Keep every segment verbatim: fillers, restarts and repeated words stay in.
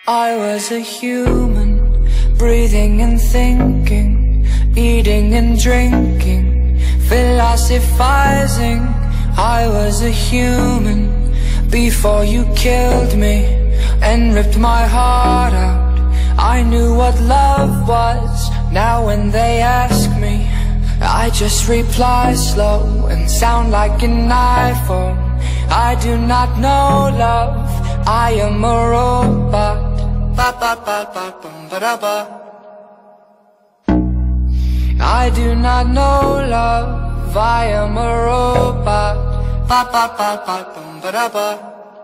I was a human, breathing and thinking, eating and drinking, philosophizing. I was a human before you killed me and ripped my heart out. I knew what love was. Now when they ask me, I just reply slow and sound like an iPhone. I do not know love, I am a robot. Ba ba ba ba bum ba da ba. I do not know love, I am a robot. Ba ba ba ba bum ba da ba.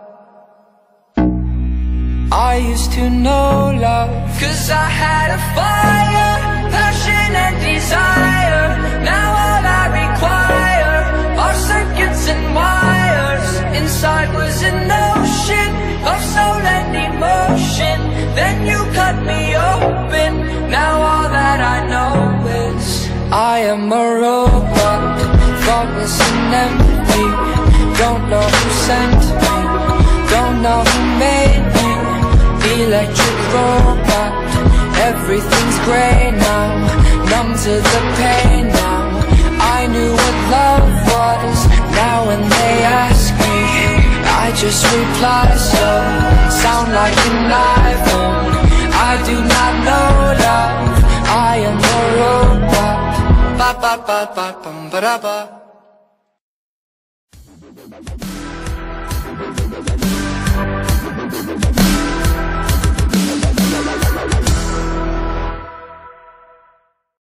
I used to know love, 'cause I had a fire, passion and desire. Now all I require are circuits and wires. Inside was an ocean of soul and emotion. Then you cut me open. Now all that I know is I am a robot, thoughtless and empty. Don't know who sent me, don't know who made me. Electric robot, everything's grey now, numb to the pain now. I knew what love was. Now when they ask me, I just reply slow, sound like an iPhone. I do not know love, I am a robot. Ba ba ba ba bum ba da ba.